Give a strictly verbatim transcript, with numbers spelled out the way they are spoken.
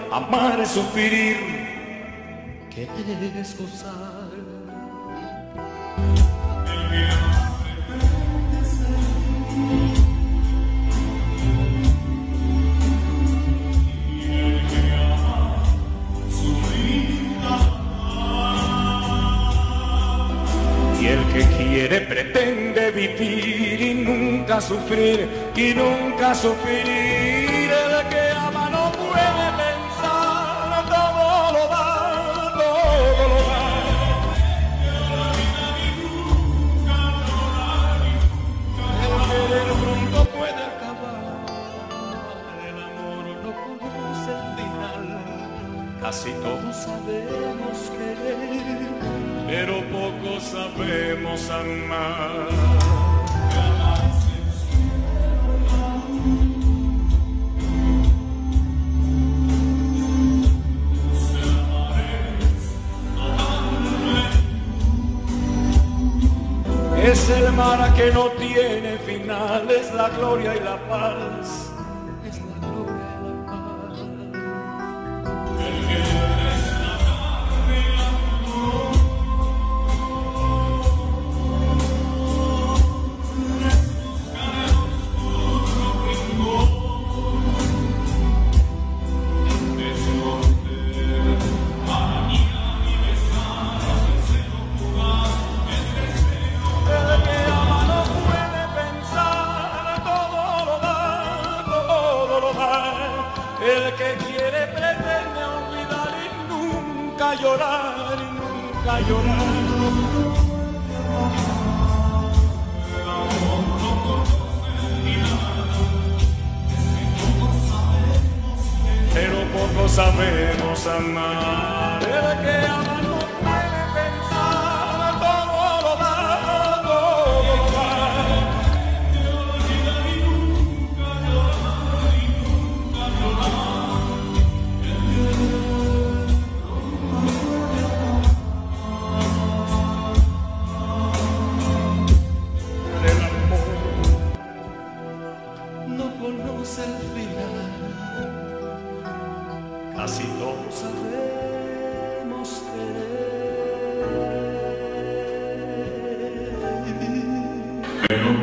amar es sufrir, que es gozar. Y el que quiere pretende vivir y nunca sufrir, y nunca sufrir. El que ama no puede pensar, todo lo da, todo lo da. El querer pronto puede acabar, el amor no conoce el final. Casi todos sabemos querer, pero poco sabemos amar. Es el mar que no tiene final, es la gloria y la paz. Es la gloria y la paz. El que es la carne y la flor, es buscar el oscuro rincón, esconder, bañar y besar, el seno fugaz, el deseo. El que ama no puede pensar, todo lo da, todo lo da. El que quiere pretende olvidar y nunca llorar, y nunca llorar. El amor no conoce ni nada, es que poco sabemos, pero poco sabemos amar. El que ama no puede pensar, todo lo da, todo lo da. Te olvida y nunca llorar, y nunca llorar. El amor no conoce el final, casi todos sabemos querer, pero